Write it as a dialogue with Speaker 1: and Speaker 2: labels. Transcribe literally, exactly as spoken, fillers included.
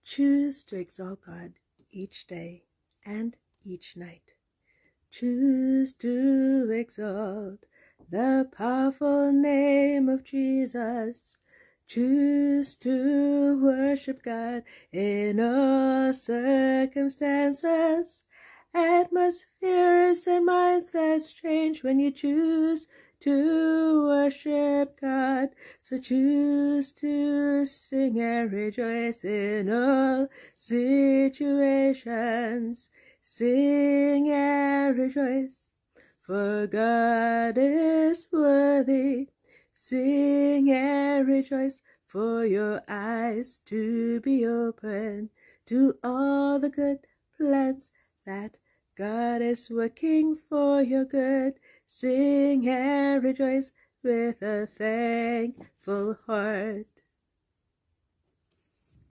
Speaker 1: Choose to exalt God each day and each night. Choose to exalt the powerful name of Jesus. Choose to worship God in all circumstances. Atmospheres and mindsets change when you choose to worship God. So choose to sing and rejoice in all situations. Sing and rejoice, for God is worthy. Sing and rejoice, for your eyes to be open to all the good plans that God is working for your good. Sing and rejoice with a thankful heart.